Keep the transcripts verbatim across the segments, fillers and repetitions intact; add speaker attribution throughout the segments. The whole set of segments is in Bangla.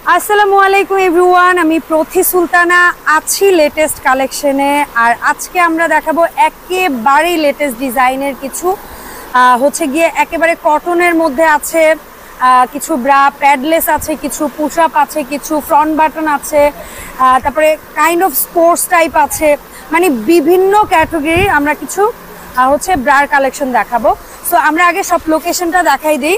Speaker 1: আসসালামু আলাইকুম এভরিওয়ান, আমি প্রথি সুলতানা আছি লেটেস্ট কালেকশনে। আর আজকে আমরা দেখাবো একেবারেই লেটেস্ট ডিজাইনের কিছু হচ্ছে গিয়ে একেবারে কটনের মধ্যে আছে, কিছু ব্রা প্যাডলেস আছে, কিছু পুশ আপ আছে, কিছু ফ্রন্ট বাটন আছে, তারপরে কাইন্ড অফ স্পোর্টস টাইপ আছে, মানে বিভিন্ন ক্যাটাগরি আমরা কিছু হচ্ছে ব্রার কালেকশন দেখাবো। সো আমরা আগে সব লোকেশনটা দেখাই দিই।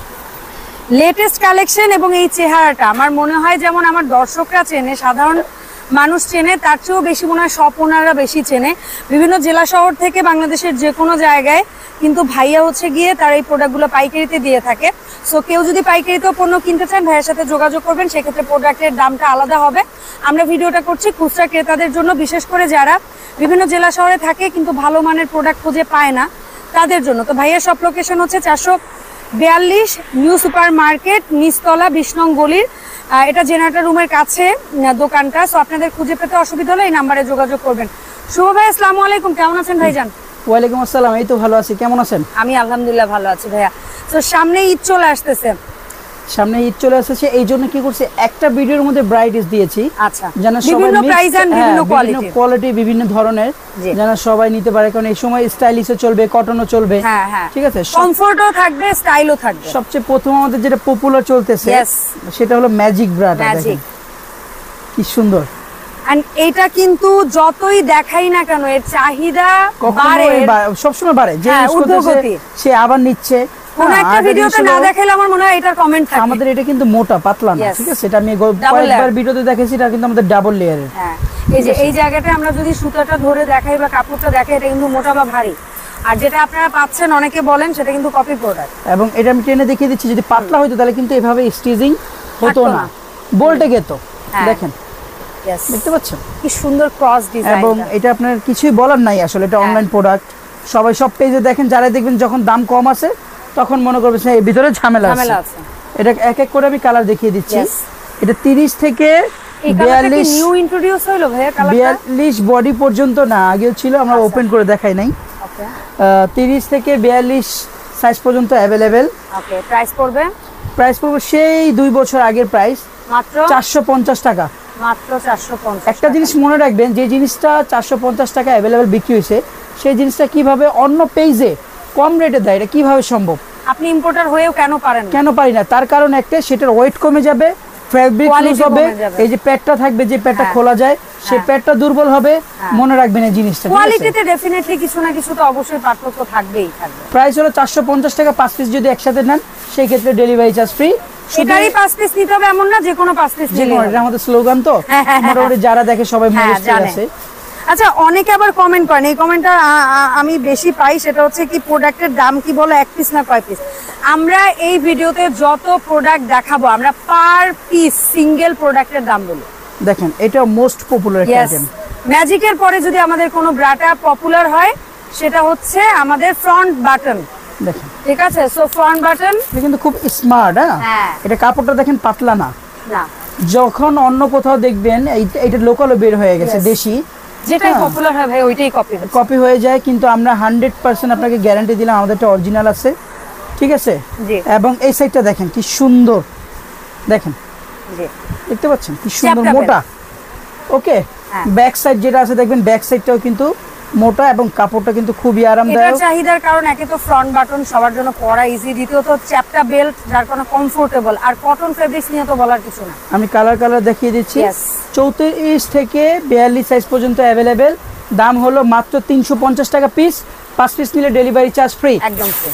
Speaker 1: লেটেস্ট কালেকশন এবং এই চেহারাটা আমার মনে হয় যেমন আমার দর্শকরা চেনে, সাধারণ মানুষ চেনে, তার চেয়েও বেশি মনে হয় শপ ওনাররা বেশি চেনে। বিভিন্ন জেলা শহর থেকে বাংলাদেশের যে কোনো জায়গায় কিন্তু ভাইয়া হচ্ছে গিয়ে তার এই প্রোডাক্টগুলো পাইকারিতে দিয়ে থাকে। সো কেউ যদি পাইকারিতেও পণ্য কিনতে চান ভাইয়ের সাথে যোগাযোগ করবেন, সেক্ষেত্রে প্রোডাক্টের দামটা আলাদা হবে। আমরা ভিডিওটা করছি খুচরা ক্রেতাদের জন্য, বিশেষ করে যারা বিভিন্ন জেলা শহরে থাকে কিন্তু ভালো মানের প্রোডাক্ট খুঁজে পায় না তাদের জন্য। তো ভাইয়ার সব লোকেশন হচ্ছে চারশো বিয়াল্লিশ নিউ সুপার মার্কেট, নিচতলা বিশ নং গলির, এটা জেনারেটর রুমের কাছে দোকানটা। সো আপনাদের খুঁজে পেতে অসুবিধা হলে এই নাম্বারে যোগাযোগ করবেন। শুভ ভাই, আসসালামু আলাইকুম, কেমন আছেন ভাইজান?
Speaker 2: ওয়ালাইকুম আসসালাম, এই তো ভালো আছি, কেমন আছেন?
Speaker 1: আমি আলহামদুলিল্লাহ ভালো আছি ভাইয়া। তো সামনে ঈদ চলে আসতেছে,
Speaker 2: সামনে ঈদ চলে আসছে, এই জন্য কি করছে একটা ভিডিওর মধ্যে ব্রাইডস দিয়েছি।
Speaker 1: আচ্ছা,
Speaker 2: যেন
Speaker 1: বিভিন্ন প্রাইস এন্ড বিভিন্ন কোয়ালিটি
Speaker 2: কোয়ালিটি বিভিন্ন ধরনের যেন সবাই নিতে পারে, কারণ এই সময় স্টাইলিশও চলবে, কটনও চলবে।
Speaker 1: হ্যাঁ হ্যাঁ,
Speaker 2: ঠিক আছে,
Speaker 1: কমফোর্টও থাকবে, স্টাইলও থাকবে।
Speaker 2: সবচেয়ে প্রথম আমাদের যেটা পপুলার চলতেছে সেটা হলো ম্যাজিক ব্রাটা। দেখেন কি সুন্দর,
Speaker 1: এন্ড এটা কিন্তু যতই দেখাই না কেন এর চাহিদা বাড়ে,
Speaker 2: সবসময় বাড়ে। যে
Speaker 1: ঊর্ধ্বগতি,
Speaker 2: সে আবার নিচ্ছে।
Speaker 1: কোন একটা ভিডিওতে না দেখাইলে আমার মনে হয় এটার কমেন্ট থাকে।
Speaker 2: আমাদের এটা কিন্তু মোটা পাতলা না, ঠিক আছে, এটা আমি কয়েকবার ভিডিওতে দেখাইছি, এটা কিন্তু আমাদের ডাবল লেয়ারের।
Speaker 1: হ্যাঁ, এই যে এই জায়গাটা আমরা যদি সুতাটা ধরে দেখাই বা কাপড়টা দেখাই, এটা কিন্তু মোটা বা ভারী। আর যেটা আপনারা পাচ্ছেন অনেকে বলেন সেটা কিন্তু কপি প্রোডাক্ট।
Speaker 2: এবং এটা আমি টেনে দেখিয়ে দিচ্ছি, যদি পাতলা হইতো তাহলে কিন্তু এভাবে স্টিচিং হতো না, বলটে গেতো। দেখেন, দেখতে পাচ্ছেন কি
Speaker 1: সুন্দর ক্রস ডিজাইন।
Speaker 2: এবং এটা আপনার কিছুই বলার নাই আসলে, এটা অনলাইন প্রোডাক্ট। সবাই সব পেজে দেখেন, যারা দেখবেন যখন দাম কম আছে তখন মনে করবে যে এর ভিতরে ঝামেলা আছে। এটা এক এক করে আমি কালার দেখিয়ে দিচ্ছি। এটা তিরিশ থেকে বিয়াল্লিশ
Speaker 1: নিউ ইন্ট্রোডিউস হলো ভাইয়া কালারটা,
Speaker 2: বিয়াল্লিশ বডি পর্যন্ত না, আগেও ছিল, আমরা ওপেন করে দেখাই নাই।
Speaker 1: ওকে,
Speaker 2: তিরিশ থেকে বিয়াল্লিশ সাইজ পর্যন্ত अवेलेबल।
Speaker 1: ওকে, প্রাইস পড়বে
Speaker 2: প্রাইস পড়বে সেই দুই বছর আগের প্রাইস, মাত্র চারশো পঞ্চাশ টাকা।
Speaker 1: মাত্র চারশো পঞ্চাশ।
Speaker 2: একটা জিনিস মনে রাখবেন, যে জিনিসটা চারশো পঞ্চাশ টাকা अवेलेबल বিক্রি হয়েছে, সেই জিনিসটা কিভাবে অন্য পেজে কম রেটে দেয়, এটা কিভাবে সম্ভব?
Speaker 1: আপনি ইম্পোর্টার হয়েও কেন পারেন না?
Speaker 2: কেন পারি না, তার কারণ একটা, সেটার ওয়েট কমে যাবে, ফেব্রিক লুজ হবে, এই যে প্যাডটা থাকবে, যে প্যাডটা খোলা যায়, সেই প্যাডটা দুর্বল হবে। মনে রাখবেন এই জিনিসটা,
Speaker 1: কোয়ালিটিতে ডেফিনেটলি কিছু না কিছু তো অবশ্যই পার্থক্য থাকবেই থাকবে।
Speaker 2: প্রাইস হলো চারশো পঞ্চাশ টাকা, পাঁচ পিস যদি একসাথে নেন সেই ক্ষেত্রে ডেলিভারি চার্জ ফ্রি।
Speaker 1: সেটারই পাঁচ পিস নিতে হবে এমন না, যে কোনো পাঁচ পিস নিতে হবে,
Speaker 2: এটা আমাদের স্লোগান। তো মোটামুটি যারা দেখে সবাই মুখস্থ আছে।
Speaker 1: আচ্ছা, অনেকে আবার কমেন্ট করেন, এই কমেন্টটা আমি বেশি পাই, সেটা হচ্ছে কি প্রোডাক্টের দাম কি বলো, এক পিস না কয় পিস? আমরা এই ভিডিওতে যত প্রোডাক্ট দেখাবো আমরা পার পিস সিঙ্গেল প্রোডাক্টের দাম বলি।
Speaker 2: দেখেন, এটা মোস্ট পপুলার একটা আইটেম।
Speaker 1: ম্যাজিকের পরে যদি আমাদের কোনো ব্রাটা পপুলার হয় সেটা হচ্ছে আমাদের ফ্রন্ট বাটন।
Speaker 2: দেখেন,
Speaker 1: ঠিক আছে, সো ফ্রন্ট বাটন
Speaker 2: এটা কিন্তু খুব স্মার্ট। হ্যাঁ, এটা কাপড়টা দেখেন পাতলা না,
Speaker 1: না।
Speaker 2: যখন অন্য কোথাও দেখবেন এটা লোকালও বের হয়ে গেছে, দেশি
Speaker 1: যেটাই পপুলার হয় ভাই ওইটাই কপি
Speaker 2: কপি হয়ে যায়, কিন্তু আমরা হান্ড্রেড পার্সেন্ট আপনাকে গ্যারান্টি দিলাম আমাদেরটা অরিজিনাল আছে। ঠিক আছে, এবং এই সাইডটা দেখেন কি সুন্দর, দেখেন, দেখতে পাচ্ছেন কি সুন্দর মোটা। ওকে, ব্যাক সাইড যেটা আছে দেখবেন, ব্যাক সাইডটাও কিন্তু মোটা এবং কাপড়টা কিন্তু খুবই আরামদায়ক।
Speaker 1: এটা চাহিদার কারণ, একে তো ফ্রন্ট বাটন সবার জন্য পরা ইজি, দ্বিতীয়ত চ্যাপটা বেল্ট যার কারণে কমফোর্টেবল, আর কটন ফেব্রিক্স নিয়ে তো বলার কিছু না।
Speaker 2: আমি কালার কালার দেখিয়ে দিচ্ছি। চৌত্রিশ থেকে বিয়াল্লিশ সাইজ পর্যন্ত अवेलेबल, দাম হলো মাত্র তিনশো পঞ্চাশ টাকা পিস, পাঁচ পিস নিলে ডেলিভারি চার্জ ফ্রি,
Speaker 1: একদম ফ্রি।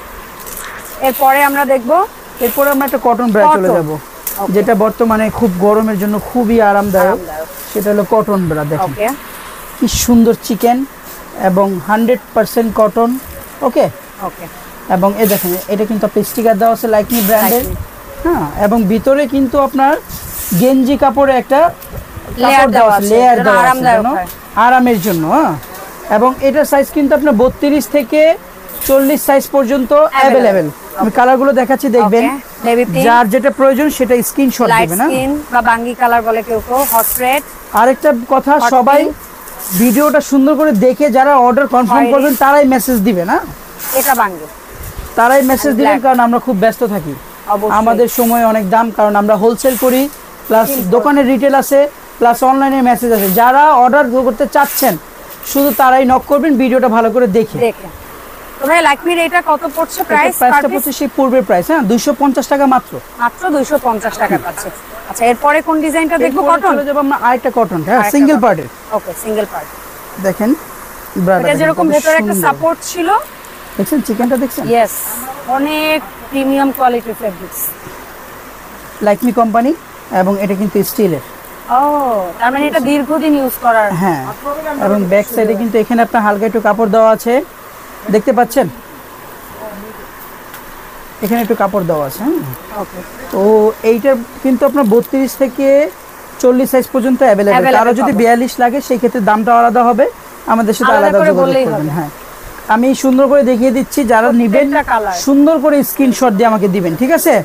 Speaker 1: এরপরে আমরা দেখব,
Speaker 2: এরপরে আমরা একটা কটন ব্রা চলে যাব, যেটা বর্তমানে খুব গরমের জন্য খুবই আরামদায়ক, সেটা হলো কটন ব্রা। দেখেন কি সুন্দর চিকেন এবং hundred percent cotton. Okay
Speaker 1: okay,
Speaker 2: এবং এ দেখেন, এটা কিন্তু আপনার স্টিকার দেওয়া আছে লাইকনি ব্র্যান্ডের। হ্যাঁ, এবং ভিতরে কিন্তু আপনার গেঞ্জি কাপড়ে একটা
Speaker 1: লেয়ার দেওয়া আছে,
Speaker 2: লেয়ার দেওয়া আছে আরামের জন্য। হ্যাঁ, এবং এটার সাইজ কিন্তু আপনার বত্রিশ থেকে চল্লিশ সাইজ পর্যন্ত अवेलेबल। আমি কালারগুলো দেখাচ্ছি, দেখবেন, যার যেটা প্রয়োজন সেটা স্ক্রিনশট দিবেন। না
Speaker 1: বা বাঙ্গি কালার বলে কেউ কেউ, হট রেড।
Speaker 2: আরেকটা কথা, সবাই ভিডিওটা সুন্দর করে দেখে যারা অর্ডার কনফার্ম করবেন তারাই মেসেজ দিবেন। না
Speaker 1: এটা বাঙ্গি,
Speaker 2: তারাই মেসেজ দিবেন, কারণ আমরা খুব ব্যস্ত থাকি। আমাদের সময় অনেক দাম, কারণ আমরা হোলসেল করি, প্লাস দোকানের রিটেল আছে, প্লাস অনলাইনে মেসেজ আছে। যারা অর্ডার করতে চাচ্ছেন শুধু তারাই নক করবেন ভিডিওটা ভালো করে দেখে
Speaker 1: দেখে। তো ভাই লাকমির এটা কত পড়ছে প্রাইস?
Speaker 2: প্রাইসটা পড়ছে সেই পূর্বের প্রাইস, হ্যাঁ দুইশো পঞ্চাশ টাকা মাত্র,
Speaker 1: মাত্র দুইশো পঞ্চাশ টাকা পাচ্ছে। আচ্ছা এরপরে কোন ডিজাইনটা দেখবো? কটন
Speaker 2: চলে যাব আমরা আরেকটা কটন, হ্যাঁ সিঙ্গেল পার্টের।
Speaker 1: ওকে সিঙ্গেল পার্ট
Speaker 2: দেখেন
Speaker 1: এটা যেরকম ভেতরে একটা সাপোর্ট ছিল,
Speaker 2: দেখছেন চিকেনটা দেখছেন?
Speaker 1: ইয়েস, অনেক প্রিমিয়াম কোয়ালিটির ফেব্রিক্স,
Speaker 2: লাকমি কোম্পানি, এবং এটা কিন্তু স্টিলের।
Speaker 1: ও তার মানে এটা দীর্ঘদিন ইউজ করার।
Speaker 2: হ্যাঁ, এবং ব্যাক সাইডে কিন্তু এখানে আপনার হালকা একটু কাপড় দেওয়া আছে, দেখতে পাচ্ছেন এখানে একটু কাপড় দেওয়া আছে।
Speaker 1: ওকে,
Speaker 2: তো এইটা কিন্তু আপনার বত্রিশ থেকে চল্লিশ সাইজ পর্যন্ত অ্যাভেলেবেল। কারো যদি বিয়াল্লিশ লাগে সেই ক্ষেত্রে দামটা আলাদা হবে, আমাদের সাথে আলাদা যোগাযোগ করবেন। হ্যাঁ আমি সুন্দর করে দেখিয়ে দিচ্ছি, যারা নেবেন সুন্দর করে স্ক্রিনশট দিয়ে আমাকে দিবেন, ঠিক আছে?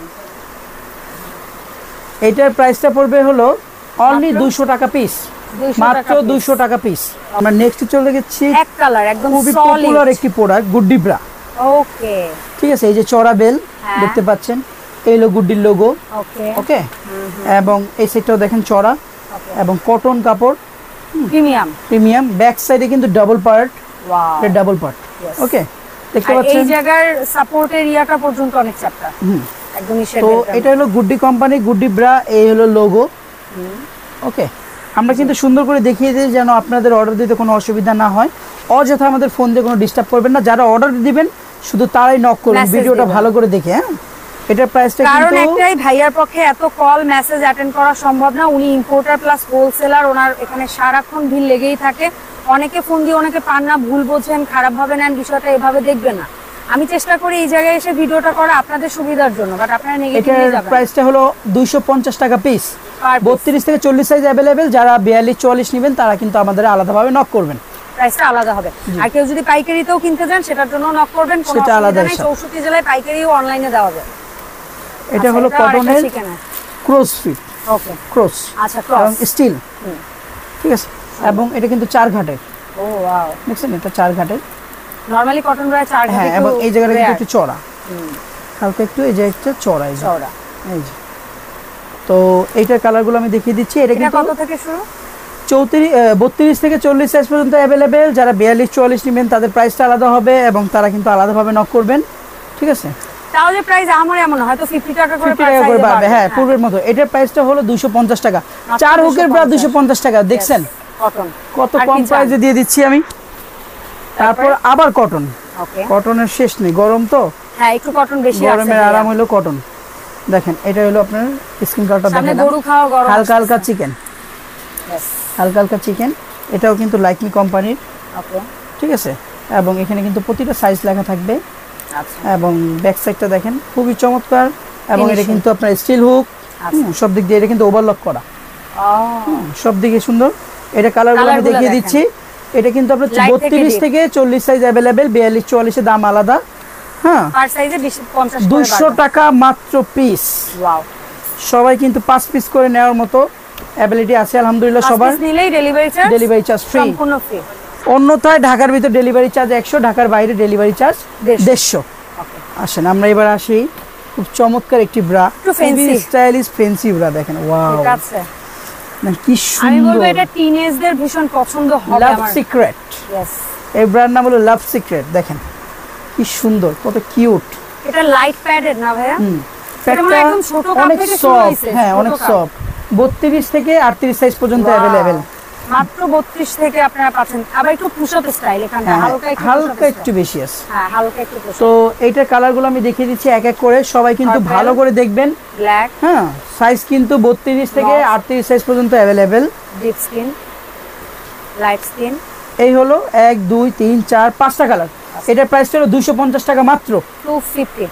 Speaker 2: এইটার প্রাইসটা পড়বে হলো অনলি দুইশো টাকা পিস, মাত্র দুইশো টাকা পিস। আমরা নেক্সট চলে গেছি
Speaker 1: এক কালার একদম
Speaker 2: খুবই পপুলার একটি প্রোডাক্ট, গুড্ডি ব্রা।
Speaker 1: ওকে
Speaker 2: ঠিক আছে, এই যে চড়া বেল দেখতে পাচ্ছেন, এই হলো গুড্ডির লোগো।
Speaker 1: ওকে
Speaker 2: ওকে, এবং এই সাইডটাও দেখেন চড়া, এবং কটন কাপড়,
Speaker 1: প্রিমিয়াম
Speaker 2: প্রিমিয়াম। ব্যাক সাইডে কিন্তু ডাবল পার্ট,
Speaker 1: ওয়াও
Speaker 2: এটা ডাবল পার্ট। ওকে, দেখতে পাচ্ছেন
Speaker 1: এই জায়গার সাপোর্টের ইয়াটা পর্যন্ত অনেক চাপটা,
Speaker 2: হুম
Speaker 1: একদমই শেড।
Speaker 2: তো এটা হলো গুড্ডি কোম্পানি, গুড্ডি ব্রা, এই হলো লোগো। ওকে, আমরা কিন্তু সুন্দর করে দেখিয়ে দিই যেন আপনাদের অর্ডার দিতে কোনো অসুবিধা না হয়। অযথা আমাদের ফোন দিয়ে কোনো ডিস্টার্ব করবেন না, যারা অর্ডার দিবেন শুধু তারাই নক করবেন ভিডিওটা ভালো করে দেখে। হ্যাঁ এটার প্রাইসটা কিন্তু,
Speaker 1: কারণ একটাই ভাইয়ার পক্ষে এত কল মেসেজ অ্যাটেন্ড করা সম্ভব না, উনি ইম্পোর্টার প্লাস হোলসেলার, ওনার এখানে সারাক্ষণ ভিড় লেগেই থাকে। অনেকে ফোন দিয়ে অনেকে পান না, ভুল বোঝেন, খারাপ ভাবে নেন, বিষয়টা এভাবে দেখবেন না। আমি চেষ্টা করি এই জায়গায় এসে ভিডিওটা করা আপনাদের সুবিধার জন্য, বাট আপনারা নেগেটিভলি যাবেন।
Speaker 2: এটার প্রাইসটা হলো দুইশো পঞ্চাশ টাকা পিস, বত্রিশ থেকে চল্লিশ সাইজ অ্যাভেলেবেল। যারা বিয়াল্লিশ চুয়াল্লিশ নেবেন তারা কিন্তু আমাদের আলাদাভাবে নক করবেন,
Speaker 1: প্রাইসটা আলাদা হবে। আর কেউ যদি পাইকারিতেও কিনতে চান সেটার জন্য নক করবেন, কোনো
Speaker 2: সেটা আলাদা।
Speaker 1: চৌষট্টি জেলায় পাইকারিও অনলাইনে দেওয়া যাবে।
Speaker 2: এটা হলো কটনের ক্রস ফিট।
Speaker 1: ওকে,
Speaker 2: ক্রস,
Speaker 1: আচ্ছা ক্রস
Speaker 2: এবং স্টিল, ঠিক আছে, এবং এটা কিন্তু চার ঘাটের।
Speaker 1: ও ওয়াও,
Speaker 2: দেখছেন এটা চার ঘাটের।
Speaker 1: নরমালি কটন ব্রা চার ঘাটে,
Speaker 2: হ্যাঁ, এবং এই জায়গাটা কিন্তু একটু চড়া, হালকা একটু এই যে একটা চড়া, এই
Speaker 1: চড়া,
Speaker 2: এই যে। তো এইটার কালারগুলো আমি দেখিয়ে দিচ্ছি। এটা কিন্তু
Speaker 1: কত থেকে শুরু?
Speaker 2: চৌত্রিশ বত্রিশ থেকে চল্লিশ সাইজ পর্যন্ত অ্যাভেলেবেল। যারা বিয়াল্লিশ চুয়াল্লিশ নেবেন তাদের প্রাইসটা আলাদা হবে, এবং তারা কিন্তু আলাদাভাবে নক করবেন, ঠিক আছে?
Speaker 1: তাহলে প্রাইস আমার এমন হয়তো পঞ্চাশ টাকা করে
Speaker 2: পাবে। হ্যাঁ পূর্বের মতো। এটার প্রাইসটা হলো দুইশো পঞ্চাশ টাকা, চার হুকের ব্রা দুইশো পঞ্চাশ টাকা। দেখছেন কত কম প্রাইসে দিয়ে দিচ্ছি আমি। তারপর আবার কটন, কটনের শেষ নেই, গরম তো,
Speaker 1: হ্যাঁ একটু কটন বেশি,
Speaker 2: গরমের আরাম হলো কটন। দেখেন এটা হলো আপনার স্কিন কালারটা, দেখেন হালকা হালকা চিকেন, হালকা হালকা চিকেন। এটাও কিন্তু লাকমি কোম্পানির, ঠিক আছে, এবং এখানে কিন্তু প্রতিটা সাইজ লেখা থাকবে। এবং ব্যাক সাইডটা দেখেন খুবই চমৎকার, এবং এটা কিন্তু আপনার স্টিল হুক, সব দিক দিয়ে এটা কিন্তু ওভারলক করা, সব দিকে সুন্দর। এটা কালারগুলো আমি দেখিয়ে দিচ্ছি। এটা কিন্তু আপনার বত্রিশ থেকে চল্লিশ সাইজ অ্যাভেলেবেল, বিয়াল্লিশ চুয়াল্লিশের দাম আলাদা। হ্যাঁ দুইশো টাকা মাত্র পিস। সবাই কিন্তু পাঁচ পিস করে নেওয়ার মতো অ্যাবিলিটি আছে আলহামদুলিল্লাহ সবার। ডেলিভারি চার্জ ফ্রি, অন্যথায় ঢাকার ভিতর ডেলিভারি চার্জ একশো, ঢাকার বাইরে ডেলিভারি চার্জ দেড়শো। আসেন আমরা এবার আসি, খুব চমৎকার একটি ব্রা, স্টাইলিশ ফ্যান্সি ব্রা। দেখেন ওয়াও, কি সুন্দর।
Speaker 1: আমি বলবো এটা টিনেজদের ভীষণ পছন্দ হবে।
Speaker 2: লাভ সিক্রেট, यस, এই ব্র্যান্ড নাম হলো লাভ সিক্রেট। দেখেন কি সুন্দর, কত কিউট।
Speaker 1: এটা লাইট প্যাডেড না ভাইয়া? হুম,
Speaker 2: প্যাডটা একদম ছোট কাপ থেকে শুরু হইছে। হ্যাঁ অনেক সফট, বত্রিশ থেকে আটত্রিশ সাইজ পর্যন্ত अवेलेबल,
Speaker 1: মাত্র বত্রিশ থেকে আপনারা পাচ্ছেন। আবার একটু পুশ আপ স্টাইল, এখানে হালকা একটু
Speaker 2: হালকা একটু বেশি আছে।
Speaker 1: হ্যাঁ হালকা একটু পুশ আপ।
Speaker 2: তো এইটার কালারগুলো আমি দেখিয়ে দিচ্ছি এক এক করে, সবাই কিন্তু ভালো করে দেখবেন।
Speaker 1: ব্ল্যাক,
Speaker 2: হ্যাঁ সাইজ কিন্তু বত্রিশ থেকে আটত্রিশ সাইজ পর্যন্ত available.
Speaker 1: Deep skin, light skin,
Speaker 2: এই হলো এক দুই তিন চার পাঁচটা কালার। এটার প্রাইসটা হলো দুইশো পঞ্চাশ টাকা মাত্র,
Speaker 1: দুইশো পঞ্চাশ।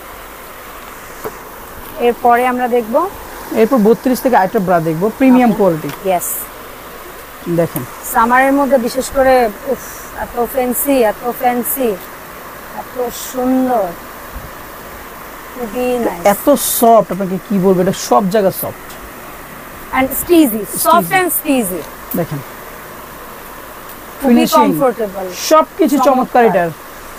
Speaker 1: এরপরে আমরা দেখব,
Speaker 2: এরপর বত্রিশ থেকে আরেকটা ব্রা দেখব, প্রিমিয়াম কোয়ালিটি।
Speaker 1: यस,
Speaker 2: দেখেন
Speaker 1: সামারের মধ্যে বিশেষ করে উফ, এত ফ্যান্সি, এত ফ্যান্সি, এত সুন্দর, খুবই নাইস,
Speaker 2: এত সফট, আপনাকে কি বলবো, এটা সব জায়গা সফট
Speaker 1: এন্ড স্টিজি, সফট এন্ড স্টিজি।
Speaker 2: দেখেন
Speaker 1: খুবই কমফোর্টেবল,
Speaker 2: সবকিছু চমৎকার। এটার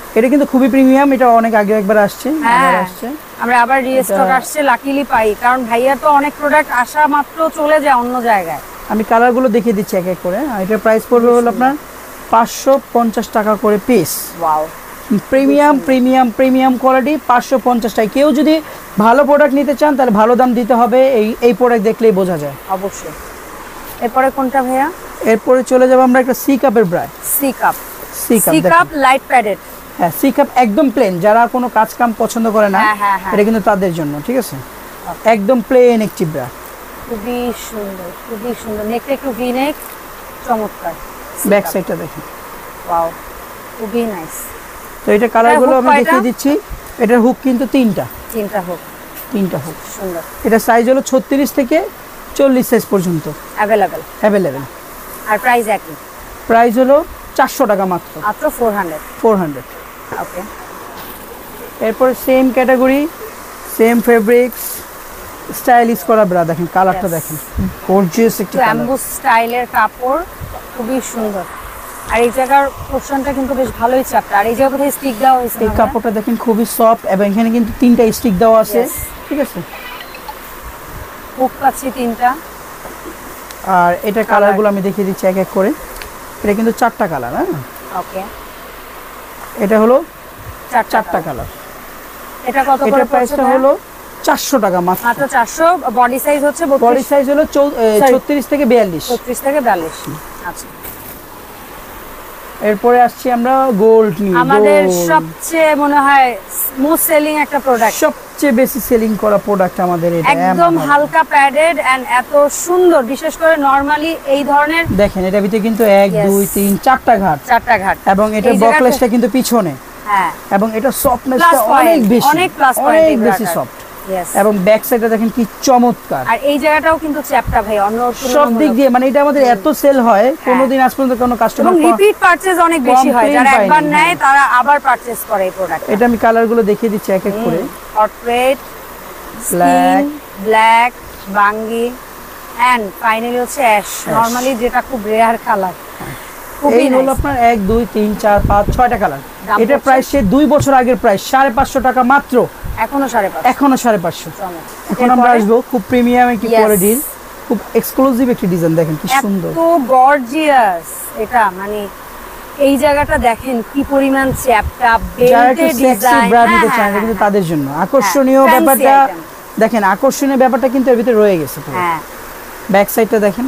Speaker 2: এটা কিন্তু খুবই প্রিমিয়াম, এটা অনেক আগে একবার আসছে, আবার
Speaker 1: হ্যাঁ
Speaker 2: আসছে।
Speaker 1: আমরা আবার রিস্টক আসছে, লাকিলি পাই, কারণ ভাইয়া তো অনেক প্রোডাক্ট আসা মাত্র চলে যায় অন্য জায়গায়।
Speaker 2: আমি কালারগুলো দেখিয়ে দিচ্ছি এক এক করে। আর এটার প্রাইস পড়বে হলো আপনার পাঁচশো পঞ্চাশ টাকা করে পিস।
Speaker 1: Wow,
Speaker 2: premium premium premium quality, পাঁচশো পঞ্চাশ টাকা। কেউ যদি ভালো প্রোডাক্ট নিতে চান তাহলে ভালো দাম দিতে হবে, এই এই প্রোডাক্ট দেখলেই বোঝা যায়।
Speaker 1: অবশ্যই। এরপরে কোনটা ভাইয়া?
Speaker 2: এরপরে চলে যাব আমরা একটা সি কাপের ব্রাশ।
Speaker 1: C cup,
Speaker 2: C cup,
Speaker 1: C cup light padded.
Speaker 2: হ্যাঁ, সি কাপ একদম প্লেন, যারা কোনো কাজ কাম পছন্দ করে না
Speaker 1: হ্যাঁ, হ্যাঁ, হ্যাঁ।
Speaker 2: এটা কিন্তু তাদের জন্য, ঠিক আছে? একদম প্লেন একটি ব্রা,
Speaker 1: খুবই সুন্দর, খুবই সুন্দর। নেকটা একটু ভি নেক, চমৎকার।
Speaker 2: ব্যাক সাইডটা দেখেন,
Speaker 1: ওয়াও, খুবই নাইস।
Speaker 2: তো এটা কালারগুলো আমি দেখিয়ে দিচ্ছি। এটার হুক কিন্তু তিনটা,
Speaker 1: তিনটা হুক,
Speaker 2: তিনটা হুক।
Speaker 1: সুন্দর।
Speaker 2: এটা সাইজ হলো ছত্রিশ থেকে চল্লিশ সাইজ পর্যন্ত
Speaker 1: অ্যাভেলেবেল,
Speaker 2: অ্যাভেলেবেল।
Speaker 1: আর প্রাইস একই,
Speaker 2: প্রাইস হলো চারশো টাকা মাত্র,
Speaker 1: মাত্র four hundred.
Speaker 2: Four hundred.
Speaker 1: Okay.
Speaker 2: এরপর same category, same fabrics, stylish করা ব্রা। দেখেন কালারটা দেখেন, গর্জিয়াস একটি কালার,
Speaker 1: অ্যাম্বুস স্টাইলের কাপড়, খুবই সুন্দর। আর এই জায়গার পোরশনটা কিন্তু বেশ ভালোই চাপটা। আর এই জায়গা কোথায় স্টিক দেওয়া হয়েছে?
Speaker 2: এই কাপড়টা দেখেন খুবই সফট, এবং এখানে কিন্তু তিনটা স্টিক দেওয়া আছে, ঠিক আছে?
Speaker 1: হুক পাচ্ছি তিনটা।
Speaker 2: আর এটা কালারগুলো আমি দেখিয়ে দিচ্ছি এক এক করে। এটা কিন্তু চারটা কালার। হ্যাঁ,
Speaker 1: ওকে।
Speaker 2: এটা হলো
Speaker 1: চারটা
Speaker 2: চারটা কালার।
Speaker 1: এটা কত করে?
Speaker 2: এটার প্রাইসটা হলো চারশো টাকা মাত্র,
Speaker 1: মাত্র চারশো। বডি সাইজ হচ্ছে
Speaker 2: বডি সাইজ হলো ছত্রিশ থেকে বিয়াল্লিশ।
Speaker 1: ছত্রিশ থেকে বিয়াল্লিশ। আচ্ছা,
Speaker 2: এরপরে আসছি আমরা গোল্ড নিয়ে।
Speaker 1: আমাদের সবচেয়ে মনে হয় মোস্ট সেলিং একটা প্রোডাক্ট,
Speaker 2: সবচেয়ে বেশি সেলিং করা প্রোডাক্ট আমাদের এটা।
Speaker 1: একদম হালকা প্যাডেড এন্ড এত সুন্দর। বিশেষ করে নরমালি এই ধরনের
Speaker 2: দেখেন এটার ভিতরে কিন্তু এক দুই তিন চারটা ঘাট,
Speaker 1: চারটা ঘাট,
Speaker 2: এবং এটা বকলেসটা কিন্তু পিছনে।
Speaker 1: হ্যাঁ,
Speaker 2: এবং এটা সফটনেসটা অনেক বেশি,
Speaker 1: অনেক প্লাস
Speaker 2: অনেক বেশি সফট। এবং ব্যাক সাইডটা দেখেন কি চমৎকার।
Speaker 1: আর এই জায়গাটাও কিন্তু চ্যাপটা ভাই, অন্য
Speaker 2: সব দিক দিয়ে মানে এটা আমাদের এত সেল হয়, কোনোদিন আজ পর্যন্ত কোনো কাস্টমার
Speaker 1: এবং রিপিট পারচেজ অনেক বেশি হয়, যারা একবার নেয় তারা আবার পারচেজ করে এই প্রোডাক্ট।
Speaker 2: এটা আমি কালারগুলো দেখিয়ে দিচ্ছি এক এক করে।
Speaker 1: হট রেড,
Speaker 2: ব্ল্যাক,
Speaker 1: ব্ল্যাক, বাঙ্গি এন্ড ফাইনালি হচ্ছে অ্যাশ। নরমালি যেটা খুব রেয়ার কালার।
Speaker 2: এই হলো আপনার এক দুই তিন চার পাঁচ ছয়টা কালার। এটা প্রাইস সে দুই বছর আগের প্রাইস সাড়ে পাঁচশো টাকা মাত্র,
Speaker 1: এখনো সাড়ে পাঁচশো,
Speaker 2: এখনো সাড়ে পাঁচশো। এখন আমরা আসবো খুব প্রিমিয়াম একটি কোয়ালিটির, খুব এক্সক্লুসিভ একটি ডিজাইন। দেখেন কি সুন্দর,
Speaker 1: এত গর্জিয়াস এটা। মানে এই জায়গাটা দেখেন কি পরিমাণ চ্যাপটা, বেল্টের ডিজাইন।
Speaker 2: ব্রা দিতে চান কিন্তু তাদের জন্য আকর্ষণীয় ব্যাপারটা দেখেন, আকর্ষণীয় ব্যাপারটা কিন্তু এর ভিতরে রয়ে গেছে।
Speaker 1: হ্যাঁ,
Speaker 2: ব্যাক সাইডটা দেখেন,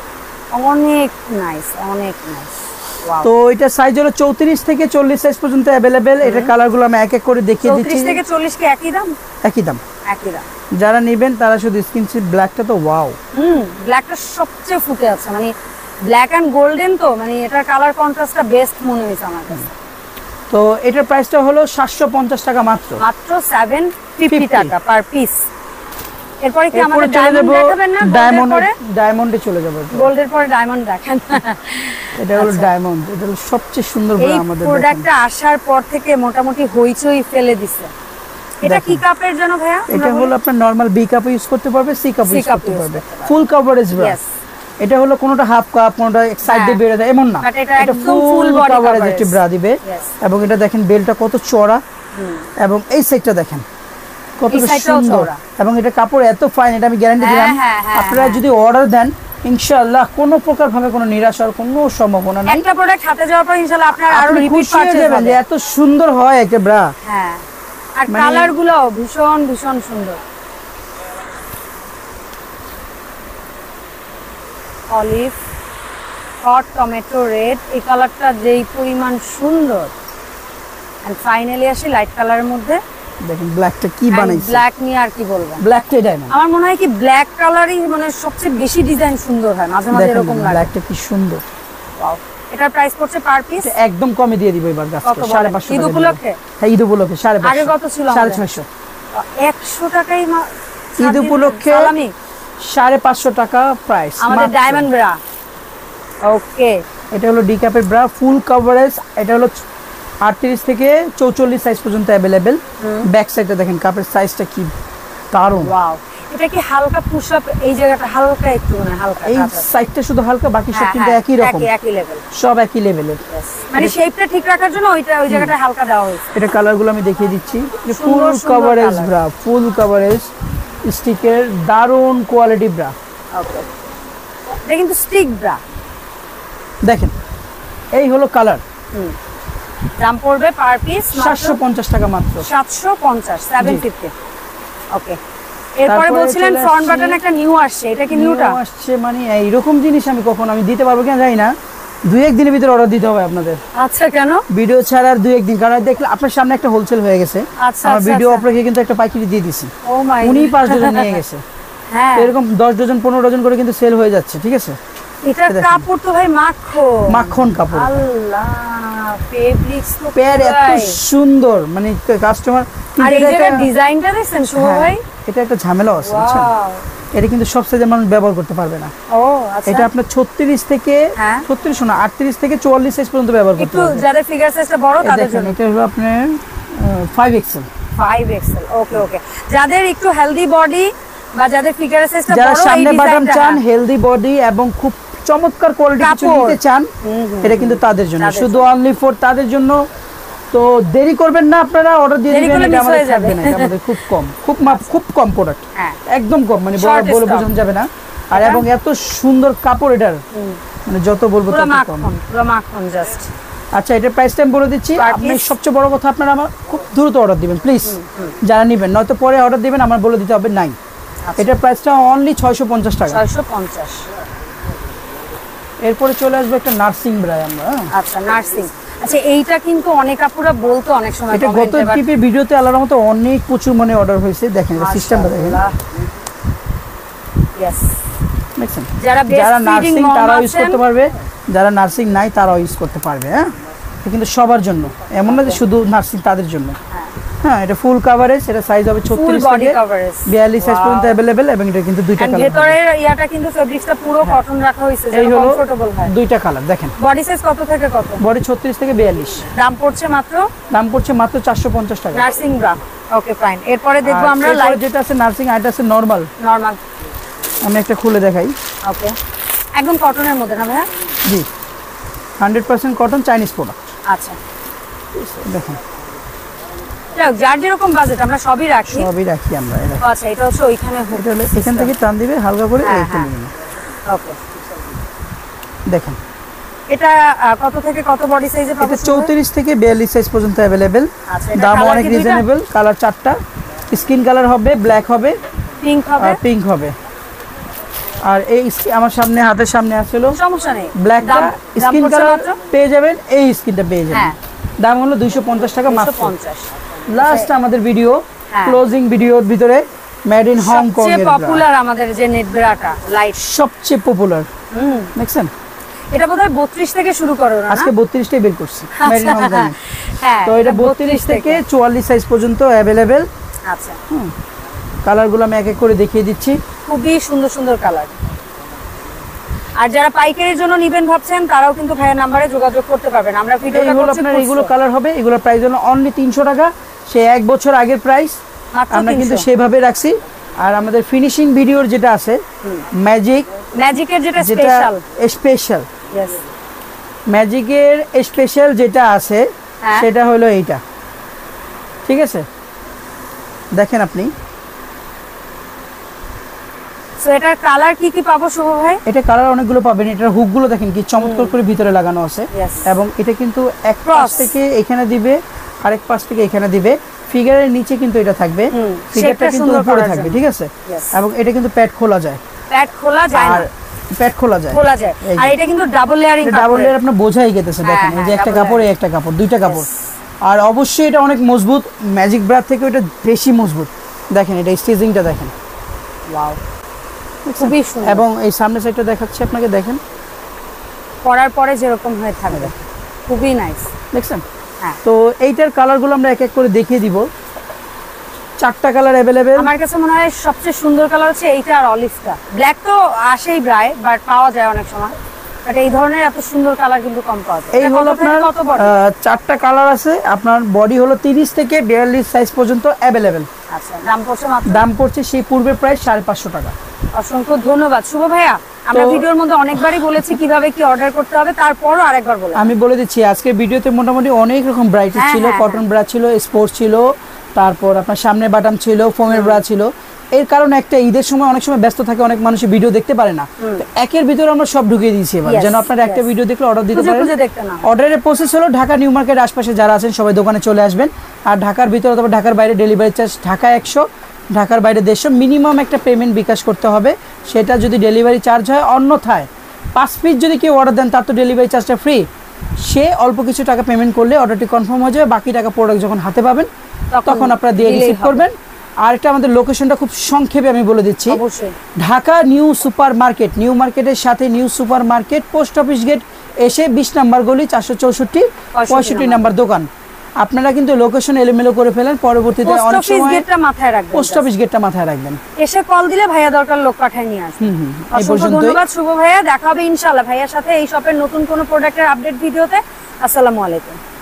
Speaker 1: অনেক নাইস, অনেক নাইস।
Speaker 2: তো এটা সাইজ হলো চৌত্রিশ থেকে চল্লিশ সাইজ পর্যন্ত অ্যাভেলেবেল। এটা কালারগুলো আমি এক এক করে দেখিয়ে দিচ্ছি।
Speaker 1: চৌত্রিশ থেকে চল্লিশ কি একই দাম?
Speaker 2: একই দাম,
Speaker 1: একই দাম।
Speaker 2: যারা নেবেন তারা শুধু স্ক্রিনশট। ব্ল্যাকটা তো ওয়াও,
Speaker 1: হুম, ব্ল্যাকটা সবচেয়ে ফুটে আছে। মানে ব্ল্যাক এন্ড গোল্ডেন, তো মানে এটার কালার কন্ট্রাস্টটা বেস্ট মনে হয়েছে আমার কাছে।
Speaker 2: তো এটার প্রাইসটা হলো সাতশো পঞ্চাশ টাকা মাত্র,
Speaker 1: মাত্র সাতশো পঞ্চাশ টাকা পার পিস। এরপরে কি আমাদের
Speaker 2: চলে
Speaker 1: ডায়মন্ড
Speaker 2: যাব
Speaker 1: দেখাবেন না?
Speaker 2: ডায়মন্ড, ডায়মন্ডে চলে যাব।
Speaker 1: গোল্ডের পরে ডায়মন্ড দেখেন।
Speaker 2: এটা হলো ডায়মন্ড, এটা হলো সবচেয়ে সুন্দর ব্রা আমাদের।
Speaker 1: এই প্রোডাক্টটা আসার পর থেকে মোটামুটি হইচই ফেলে দিছে। এটা কি কাপের জন্য ভাইয়া?
Speaker 2: এটা হলো আপনার নরমাল বি কাপ ইউজ করতে পারবে, সি কাপ ইউজ করতে পারবে। Full coverage bra. এটা হলো কোনটা হাফ কাপ, কোনটা এক সাইড দিয়ে বের হয়ে এমন না, এটা ফুল কভারেজ একটি ব্রা দিবে। এবং এটা দেখেন বেলটা কত চওড়া, এবং এই সাইডটা দেখেন কত সুন্দর, এবং এটা কাপড় এত ফাইন, এটা আমি গ্যারান্টি দিলাম। আপনারা যদি অর্ডার দেন ইনশাআল্লাহ কোনো প্রকার ভাবে কোনো নিরাশার কোনো সম্ভাবনা নাই।
Speaker 1: একটা প্রোডাক্ট হাতে যাওয়ার পর ইনশাআল্লাহ আপনারা আরো রিপিট
Speaker 2: পারচেজ করবেন যে এত সুন্দর হয় একটা ব্রা।
Speaker 1: হ্যাঁ, আর কালারগুলো ভীষণ ভীষণ সুন্দর। অলিভ, হট টমেটো রেড, এই কালারটা যেই পরিমাণ সুন্দর। এন্ড ফাইনালি আসি লাইট কালারের মধ্যে।
Speaker 2: দেখেন ব্ল্যাকটা কি বানাইছে,
Speaker 1: ব্ল্যাক নিয়ে আর কি বলবো,
Speaker 2: ব্ল্যাকটাই ডায়মন্ড।
Speaker 1: আমার মনে হয় কি ব্ল্যাক কালারই মানে সবচেয়ে বেশি ডিজাইন সুন্দর হয়, মাঝে মাঝে এরকম লাগে।
Speaker 2: ব্ল্যাকটা কি সুন্দর।
Speaker 1: ওয়াও, এটার প্রাইস পড়ছে পার পিস
Speaker 2: একদম কমে দিয়ে দিব এবার গাছকে সাড়ে পাঁচশো টাকা।
Speaker 1: ঈদ উপলক্ষে?
Speaker 2: হ্যাঁ, ঈদ উপলক্ষে সাড়ে পাঁচশো।
Speaker 1: আগে কত ছিল?
Speaker 2: সাড়ে ছয়শো।
Speaker 1: একশো টাকাই
Speaker 2: ঈদ উপলক্ষে সাড়ে পাঁচশো টাকা প্রাইস
Speaker 1: আমাদের ডায়মন্ড ব্রা। ওকে,
Speaker 2: এটা হলো ডি ক্যাপের ব্রা, ফুল কভারেজ। এটা হলো আটত্রিশ থেকে চৌচল্লিশ সাইজ পর্যন্ত অ্যাভেলেবেল। ব্যাক সাইডটা দেখেন কাপের সাইজটা কি দারুণ।
Speaker 1: ওয়াও, এটা কি হালকা পুশ আপ, এই জায়গাটা হালকা একটু মানে হালকা,
Speaker 2: এই সাইডটা শুধু হালকা, বাকি সব কিন্তু একই রকম,
Speaker 1: একই একই লেভেল,
Speaker 2: সব একই লেভেলের।
Speaker 1: মানে শেপটা ঠিক রাখার জন্য ওইটা ওই জায়গাটা হালকা দেওয়া হয়েছে।
Speaker 2: এটা কালারগুলো আমি দেখিয়ে দিচ্ছি, full coverage bra, full coverage স্টিকের দারুন কোয়ালিটি ব্রা।
Speaker 1: ওকে, এটা কিন্তু স্টিক ব্রা।
Speaker 2: দেখেন এই হলো কালার।
Speaker 1: হুম, দাম পড়বে পার পিস
Speaker 2: সাতশো পঞ্চাশ টাকা মাত্র,
Speaker 1: সাতশো পঞ্চাশ, সাতশো পঞ্চাশ। ওকে, এরপরে বলছিলেন ফ্রন্ট বাটন একটা নিউ আসছে, এটা কি নিউটা
Speaker 2: আসছে? মানে এইরকম জিনিস আমি কখন আমি দিতে পারবো কিনা জানি না, দুই এক দিনের ভিতরে অর্ডার দিতে হবে আপনাদের।
Speaker 1: আচ্ছা, কেন
Speaker 2: ভিডিও ছাড়ার দুই একদিন, কারণ দেখলে আপনার সামনে একটা হোলসেল হয়ে গেছে,
Speaker 1: আচ্ছা,
Speaker 2: আমার ভিডিও অপারেটরকে কিন্তু একটা পাইকারি দিয়ে দিছি,
Speaker 1: ও মাই
Speaker 2: উনি পাঁচ ডজন নিয়ে গেছে।
Speaker 1: হ্যাঁ,
Speaker 2: এরকম দশ ডজন পনেরো ডজন করে কিন্তু সেল হয়ে যাচ্ছে, ঠিক আছে?
Speaker 1: এটা কাপড় তো ভাই মাখন
Speaker 2: মাখন কাপড়,
Speaker 1: আল্লাহ, ফেব্রিক্স তো
Speaker 2: পেয়ার এত সুন্দর, মানে কাস্টমার।
Speaker 1: আর এই যে ডিজাইনটা দেখছেন শুভ ভাই,
Speaker 2: এটা একটা ঝামেলা আছে, বুঝছেন? এটা কিন্তু সব সাইজের মানুষ ব্যবহার করতে পারবে না।
Speaker 1: ও আচ্ছা,
Speaker 2: এটা আপনার ছত্রিশ থেকে ছত্রিশ না আটত্রিশ থেকে চুয়াল্লিশ সাইজ পর্যন্ত ব্যবহার করতে পারবে।
Speaker 1: একটু যাদের ফিগার সাইজটা বড় তাদের জন্য
Speaker 2: এটা হলো আপনার five XL.
Speaker 1: Five XL, okay okay. যাদের একটু হেলদি বডি বা যাদের ফিগার সাইজটা বড়,
Speaker 2: যারা সামনে বাটন চান, হেলদি বডি এবং খুব চমৎকার কোয়ালিটি কিছু নিতে চান, এটা কিন্তু তাদের জন্য, শুধু অনলি ফর তাদের জন্য। তো দেরি করবেন না, আপনারা অর্ডার দিয়ে দিবেন, এটা আমাদের থাকবে না, এটা আমাদের খুব কম, খুব মাপ, খুব কম প্রোডাক্ট, একদম কম, মানে বলে বোঝানো যাবে না। আর এবং এত সুন্দর কাপড় এটার, মানে যত বলবো তত কম,
Speaker 1: পুরো মাখন জাস্ট।
Speaker 2: আচ্ছা, এটার প্রাইসটা আমি বলে দিচ্ছি। আপনি সবচেয়ে বড় কথা, আপনারা আমার খুব দ্রুত অর্ডার দিবেন প্লিজ, যারা নেবেন, নয়তো পরে অর্ডার দিবেন আমার বলে দিতে হবে নাই। এটার প্রাইসটা অনলি ছয়শো পঞ্চাশ টাকা,
Speaker 1: ছয়শো পঞ্চাশ।
Speaker 2: এরপরে চলে আসবে একটা নার্সিং ব্রা আমরা।
Speaker 1: আচ্ছা, নার্সিং। আচ্ছা, এইটা কিন্তু অনেক আপুরা বলতো অনেক সময়,
Speaker 2: এটা গত টিপে ভিডিওতে আলাদা মতো অনেক প্রচুর মানে অর্ডার হয়েছে। দেখেন এটা সিস্টেমটা দেখেন,
Speaker 1: यस,
Speaker 2: দেখেন
Speaker 1: যারা
Speaker 2: যারা নার্সিং তারা ইউজ করতে পারবে, যারা নার্সিং নাই তারাও ইউজ করতে পারবে। হ্যাঁ, এটা কিন্তু সবার জন্য, এমন না যে শুধু নার্সিং তাদের জন্য। হ্যাঁ, এটা ফুল কভারেজ, এটা সাইজ হবে ছত্রিশ থেকে বিয়াল্লিশ সাইজ পর্যন্ত अवेलेबल, এবং এটা কিন্তু দুইটা কালার।
Speaker 1: ভিতরের ইয়াটা কিন্তু ফেব্রিক্সটা পুরো কটন রাখা হয়েছে, যেটা কমফোর্টেবল হয়।
Speaker 2: দুইটা কালার দেখেন।
Speaker 1: বডি সাইজ কত থেকে কত?
Speaker 2: বডি ছত্রিশ থেকে বিয়াল্লিশ।
Speaker 1: দাম পড়ছে মাত্র
Speaker 2: দাম পড়ছে মাত্র চারশো পঞ্চাশ টাকা।
Speaker 1: Nursing bra, okay fine. এরপরে দেখবো আমরা লাইট,
Speaker 2: যেটা আছে নার্সিং, আর এটা আছে নরমাল।
Speaker 1: নরমাল,
Speaker 2: আমি একটা খুলে দেখাই।
Speaker 1: ওকে, একদম কটনের মধ্যে না ভাইয়া?
Speaker 2: জি, hundred percent cotton, Chinese product.
Speaker 1: আচ্ছা,
Speaker 2: দেখুন,
Speaker 1: যার যেরকম বাজেট আমরা সবই রাখি,
Speaker 2: সবই রাখি আমরা।
Speaker 1: আচ্ছা, এটা হচ্ছে ওইখানে,
Speaker 2: এটা হলো এখান থেকে টান দিবে হালকা করে, এইটা নিয়ে
Speaker 1: ওকে।
Speaker 2: দেখেন
Speaker 1: এটা কত থেকে কত বডি সাইজে পাবো?
Speaker 2: এটা চৌত্রিশ থেকে বিয়াল্লিশ সাইজ পর্যন্ত अवेलेबल।
Speaker 1: আচ্ছা,
Speaker 2: দাম অনেক রিজনেবল। কালার চারটা, স্কিন কালার হবে, ব্ল্যাক হবে,
Speaker 1: পিঙ্ক হবে,
Speaker 2: আর পিঙ্ক হবে। আর এই আমার সামনে, হাতের সামনে আসলো,
Speaker 1: সমস্যা নেই,
Speaker 2: ব্ল্যাকটা স্কিন কালার পেয়ে যাবেন, এই স্কিনটা পেয়ে যাবেন। দাম হলো দুইশো পঞ্চাশ টাকা মাত্র। লাস্ট আমাদের ভিডিও, ক্লোজিং ভিডিওর ভিতরে মেড ইন হংকং এর
Speaker 1: পপুলার আমাদের যে নেট ব্রাটা, লাইট
Speaker 2: সবচেয়ে পপুলার। হুম, দেখছেন
Speaker 1: এটা বোধহয় বত্রিশ থেকে শুরু করো না?
Speaker 2: আজকে বত্রিশ টাই বের করছি মেড ইন হংকং।
Speaker 1: হ্যাঁ,
Speaker 2: তো এটা বত্রিশ থেকে চুয়াল্লিশ সাইজ পর্যন্ত अवेलेबल।
Speaker 1: আচ্ছা,
Speaker 2: হুম, কালারগুলো আমি এক এক করে দেখিয়ে দিচ্ছি।
Speaker 1: খুবই সুন্দর সুন্দর কালার। আর যারা পাইকারির জন্য নেবেন ভাবছেন, তারাও কিন্তু ভাইয়ের নম্বরে যোগাযোগ করতে পারবেন। আমরা ভিডিওটা করছি,
Speaker 2: আপনার এগুলো কালার হবে, এগুলোর প্রাইস হলো অনলি তিনশো টাকা, সে এক বছর আগের প্রাইস আমরা কিন্তু সেভাবে রাখছি। আর আমাদের ফিনিশিং ভিডিওর যেটা আছে ম্যাজিক,
Speaker 1: ম্যাজিকের যেটা স্পেশাল,
Speaker 2: স্পেশাল
Speaker 1: यस,
Speaker 2: ম্যাজিকের স্পেশাল যেটা আছে সেটা হলো এইটা, ঠিক আছে? দেখেন আপনি,
Speaker 1: সো এটার কালার কি কি পাবো শুভ ভাই?
Speaker 2: এটা কালার অনেকগুলো পাবেন। এটার হুকগুলো দেখেন কি চমৎকার করে ভিতরে লাগানো আছে, এবং এটা কিন্তু এক পাশ থেকে এখানে দিবে, আরেক পাশ থেকে এখানে দিবে। ফিগারের নিচে কিন্তু এটা থাকবে, ফিগারটা কিন্তু উপরে থাকবে, ঠিক আছে? এবং এটা কিন্তু প্যাড খোলা যায়,
Speaker 1: প্যাড খোলা যায় না,
Speaker 2: প্যাড খোলা যায়,
Speaker 1: খোলা যায়। আর এটা কিন্তু ডাবল লেয়ারিং,
Speaker 2: ডাবল লেয়ার আপনি বোঝাই গেতেছে। দেখেন এই যে একটা কাপড়, এই একটা কাপড়, দুইটা কাপড়। আর অবশ্যই এটা অনেক মজবুত, ম্যাজিক ব্রা থেকে এটা বেশি মজবুত। দেখেন এটা স্টিচিংটা দেখেন,
Speaker 1: ওয়াও, খুবই সুন্দর।
Speaker 2: এবং এই সামনের সাইডটা দেখাচ্ছি আপনাকে, দেখেন
Speaker 1: পরার পরে যেরকম হয়ে থাকবে, খুবই নাইস।
Speaker 2: দেখছেন? হ্যাঁ। তো এইটার কালারগুলো আমরা এক এক করে দেখিয়ে দিব। চারটা কালার अवेलेबल।
Speaker 1: আমার কাছে মনে হয় সবচেয়ে সুন্দর কালার হচ্ছে এইটা আর অলিভটা। ব্ল্যাক তো আসেই প্রায়, বাট পাওয়া যায় অনেক সময়। বাট এই ধরনের এত সুন্দর কালার কিন্তু কম পাওয়া যায়।
Speaker 2: এই হলো আপনার চারটা কালার আছে, আপনার বডি হলো তিরিশ থেকে বিয়াল্লিশ সাইজ পর্যন্ত অ্যাভেলেবেল।
Speaker 1: আচ্ছা, দাম পড়ছে মাত্র
Speaker 2: দাম পড়ছে সেই পূর্বের প্রায় সাড়ে পাঁচশো টাকা।
Speaker 1: অসংখ্য ধন্যবাদ শুভ ভাইয়া। আমরা ভিডিওর মধ্যে অনেকবারই বলেছি কিভাবে কি অর্ডার করতে হবে, তারপরও আরেকবার বলে
Speaker 2: আমি বলে দিচ্ছি। আজকে ভিডিওতে মোটামুটি অনেক রকম ভ্যারাইটি ছিল, কটন ব্রা ছিল, স্পোর্টস ছিল, তারপর আপনার সামনে বাটাম ছিল, ফোমের ব্রা ছিল। এর কারণে একটা ঈদের সময় অনেক সময় ব্যস্ত থাকে, অনেক মানুষ ভিডিও দেখতে পারে না, তো একের ভিতরে আমরা সব ঢুকিয়ে দিয়েছি এবার, যেন আপনারা একটা ভিডিও দেখলে অর্ডার দিতে পারেন। অর্ডারের প্রসেস হলো ঢাকা নিউ মার্কেট আশপাশে যারা আছেন সবাই দোকানে চলে আসবেন, আর ঢাকার ভিতরে অথবা ঢাকার বাইরে ডেলিভারি চার্জ ঢাকা একশো, ঢাকার বাইরে দেড়শো, মিনিমাম একটা পেমেন্ট বিকাশ করতে হবে, সেটা যদি ডেলিভারি চার্জ হয়। অন্যথায় পাঁচ পিস যদি কেউ অর্ডার দেন তার তো ডেলিভারি চার্জটা ফ্রি, সে অল্প কিছু টাকা পেমেন্ট করলে অর্ডারটি কনফার্ম হয়ে যাবে, বাকি টাকা প্রোডাক্ট যখন হাতে পাবেন তখন আপনারা দিয়ে রিসিভ করবেন। আর এটা আমাদের লোকেশনটা খুব সংক্ষেপে আমি বলে দিচ্ছি, Dhaka new super market, new মার্কেটের সাথে new super market, post office gate এসে বিশ নাম্বার গলি, চারশো চৌষট্টি পঁয়ষট্টি নাম্বার দোকান। আপনারা কিন্তু লোকেশন এলোমেলো করে ফেলেন, পরবর্তীতে অনেক সময়
Speaker 1: গেটটা মাথায় রাখবেন,
Speaker 2: পোস্ট অফিস গেটটা মাথায় রাখবেন,
Speaker 1: এসে কল দিলে ভাইয়া দরকার লোক পাঠায় নিয়ে আসবে। এই পর্যন্ত, ধন্যবাদ শুভ ভাইয়া, দেখা হবে ইনশাআল্লাহ ভাইয়ার সাথে এই শপের নতুন কোনো প্রোডাক্টের আপডেট ভিডিওতে। আসসালামু আলাইকুম।